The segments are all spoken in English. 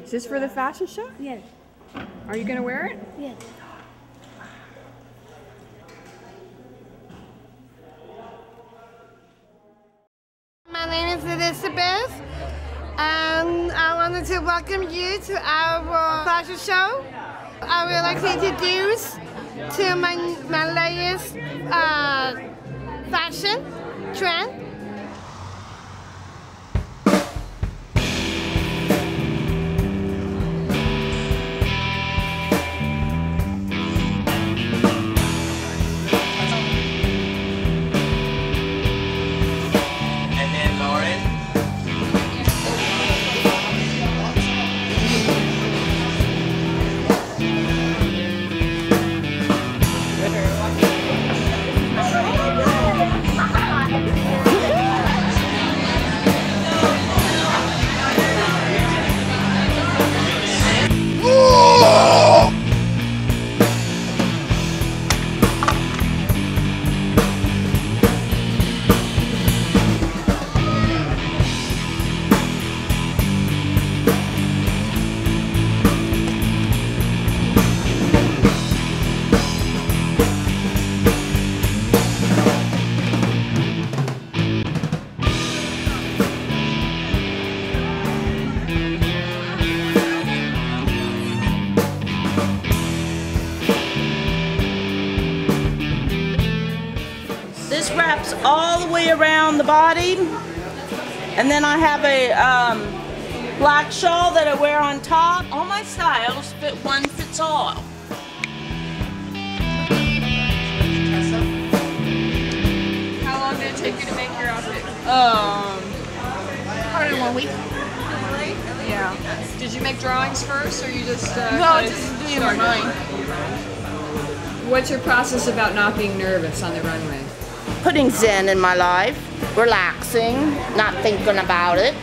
Is this for the fashion show? Yes. Are you going to wear it? Yes. My name is Elizabeth, and I wanted to welcome you to our fashion show. I would like to introduce to my latest fashion trend. This wraps all the way around the body, and then I have a black shawl that I wear on top. All my styles fit one fits all. How long did it take you to make your outfit? Probably 1 week. Yeah. Did you make drawings first, or you just No, just doing my mind. What's your process about not being nervous on the runway? Putting zen in my life, relaxing, not thinking about it.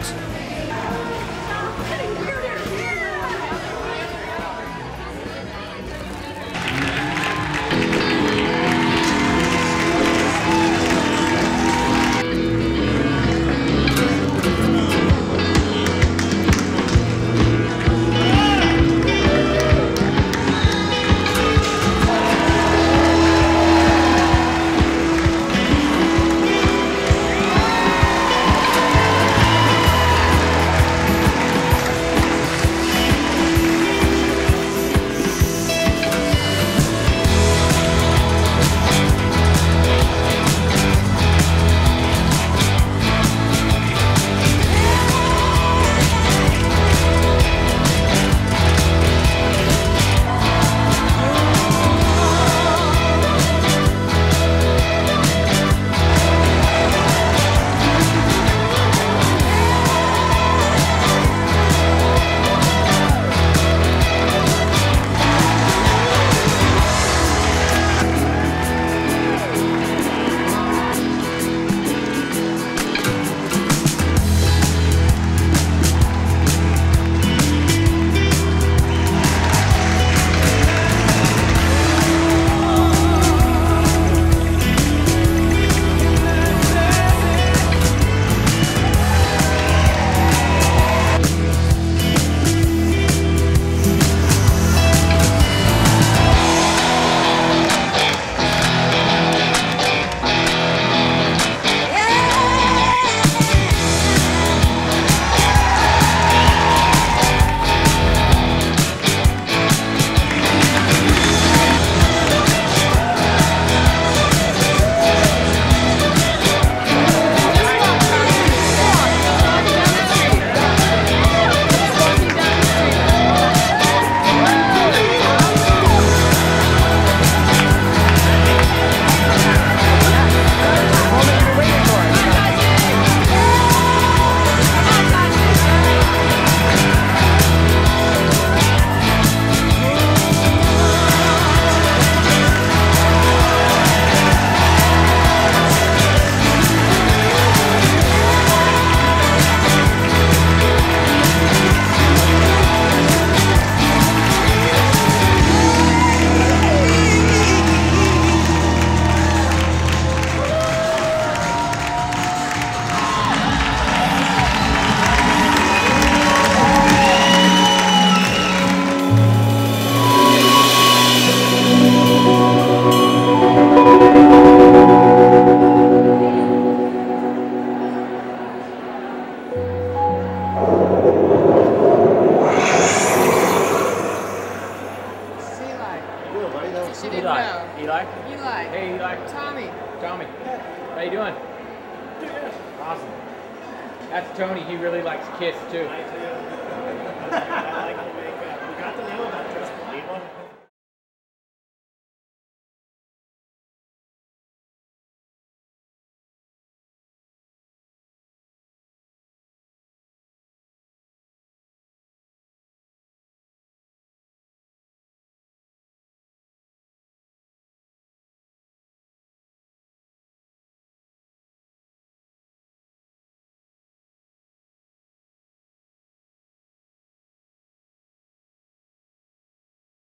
No. Eli? Eli. Hey, Eli. Tommy. Tommy. How you doing? Awesome. That's Tony. He really likes Kiss, too.